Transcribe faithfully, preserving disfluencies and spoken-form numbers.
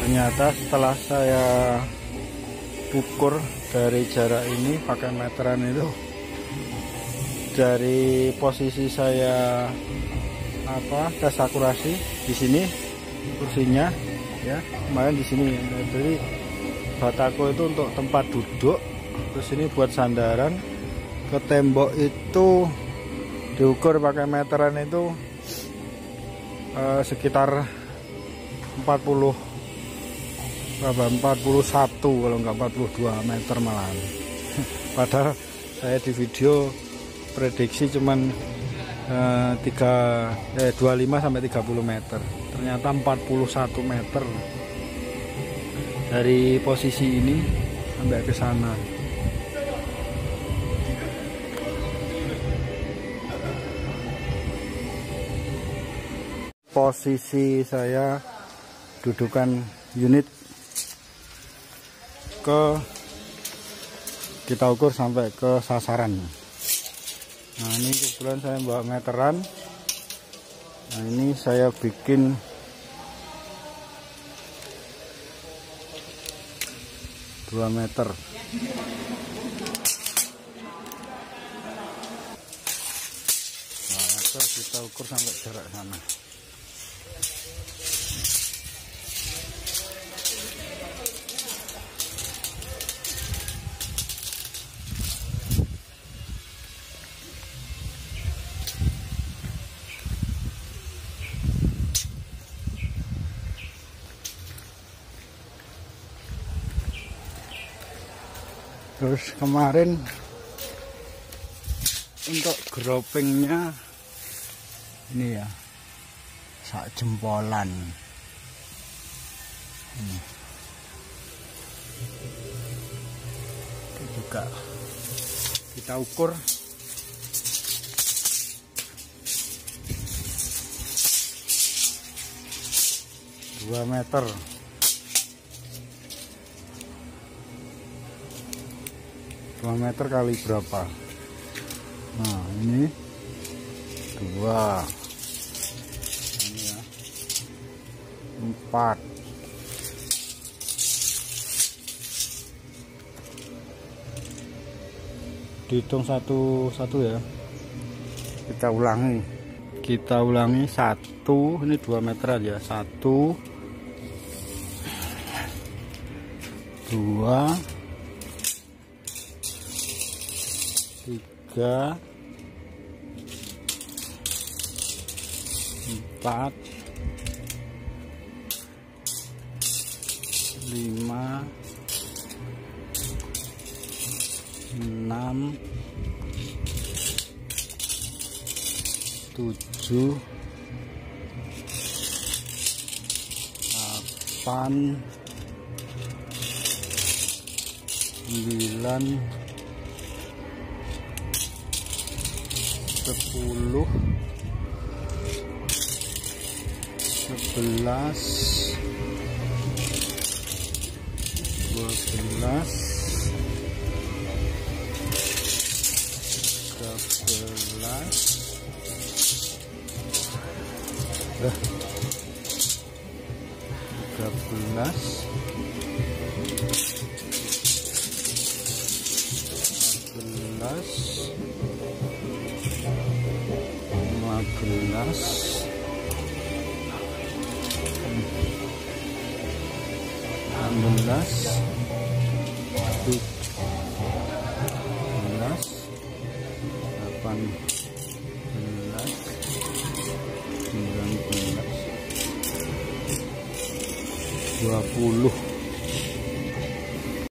Ternyata setelah saya ukur dari jarak ini pakai meteran itu, dari posisi saya apa tes akurasi di sini kursinya ya, kemarin di sini. Jadi bataku itu untuk tempat duduk, terus ini buat sandaran. Ke tembok itu diukur pakai meteran itu eh, sekitar empat puluh berapa, empat puluh satu kalau enggak empat puluh dua meter malahan. Padahal saya di video prediksi cuman eh, tiga, eh, dua puluh lima sampai tiga puluh meter. Ternyata empat puluh satu meter dari posisi ini sampai ke sana. Posisi saya dudukan unit ke kita ukur sampai ke sasaran. Nah ini kebetulan saya bawa meteran. Nah ini saya bikin dua meter. Nah, meter kita ukur sampai jarak sana. Terus kemarin untuk gropingnya ini ya, sak jempolan. Ini. Itu juga kita ukur dua meter. dua meter kali berapa? Nah ini dua, ini ya empat, dihitung satu satu ya. Kita ulangi, kita ulangi satu, ini dua meter aja. Satu, dua, tiga, empat, lima, enam, tujuh, delapan, sembilan, sepuluh, sebelas, dua belas, tiga belas, tiga belas, empat belas, lima belas, enam belas, tujuh belas, delapan belas, sembilan belas, dua puluh.